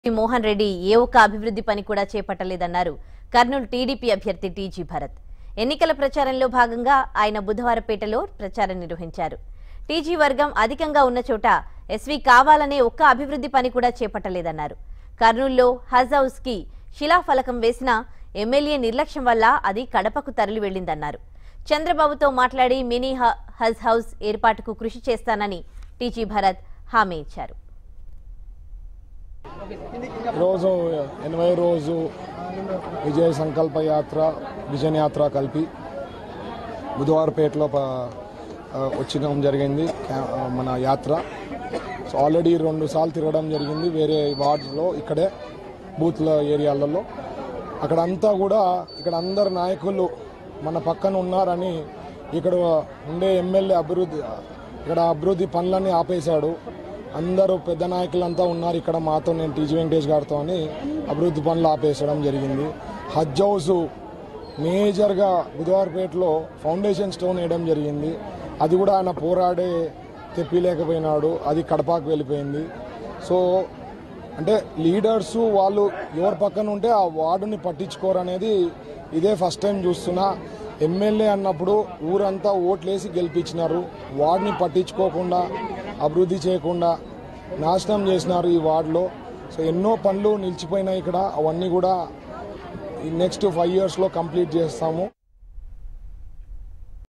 మోహన్ రెడ్డి ఏ ఒక్క అభివృద్ధి పని కూడా చేపట్టలేదన్నారు కర్నూలు టీడీపీ అభ్యర్థి టీజీ భరత్. ఎన్నికల ప్రచారంలో భాగంగా ఆయన బుధవారపేటలో ప్రచారం నిర్వహించారు. టీజీ వర్గం అధికంగా ఉన్న చోట ఎస్వీ కావాలనే ఒక్క అభివృద్ధి పని కూడా చేపట్టలేదన్నారు. కర్నూలులో హజ్ హౌస్ కి శిలాఫలకం వేసిన ఎమ్మెల్యే నిర్లక్ష్యం వల్ల అది కడపకు తరలి వెళ్లిందన్నారు. చంద్రబాబుతో మాట్లాడి మినీ హజ్ హౌస్ ఏర్పాటుకు కృషి చేస్తానని టీజీ భరత్ హామీ ఇచ్చారు. ఈరోజు 80 రోజు విజయ సంకల్ప యాత్ర విజన్ యాత్ర కలిపి బుధవారపేటలో వచ్చడం జరిగింది. మన యాత్ర సో ఆల్రెడీ 2 సార్లు తిరగడం జరిగింది వేరే వార్డ్స్లో, ఇక్కడే బూత్ల ఏరియాలలో. అక్కడంతా కూడా ఇక్కడ అందరు నాయకులు మన పక్కన ఉన్నారని ఇక్కడ ఉండే ఎమ్మెల్యే అభివృద్ధి పనులన్నీ ఆపేశాడు. అందరూ పెద్ద నాయకులంతా ఉన్నారు ఇక్కడ మాతో, నేను టీజీ వెంకటేష్ గారితో అని అభివృద్ధి పనులు ఆపేసడం జరిగింది. హజ్ హౌస్ మేజర్గా బుధవారపేటలో ఫౌండేషన్ స్టోన్ వేయడం జరిగింది. అది కూడా ఆయన పోరాడే తెప్పిలేకపోయినాడు, అది కడపకు వెళ్ళిపోయింది. సో అంటే లీడర్స్ వాళ్ళు ఎవరి పక్కన ఉంటే ఆ వార్డుని పట్టించుకోరనేది ఇదే ఫస్ట్ టైం చూస్తున్నా. ఎమ్మెల్యే అన్నప్పుడు ఊరంతా ఓట్లేసి గెలిపించినారు, వార్డుని పట్టించుకోకుండా అభివృద్ధి చేయకుండా నాశనం చేసినారు ఈ వార్డులో. సో ఎన్నో పనులు నిలిచిపోయినాయి ఇక్కడ, అవన్నీ కూడా నెక్స్ట్ 5 yearsలో కంప్లీట్ చేస్తాము.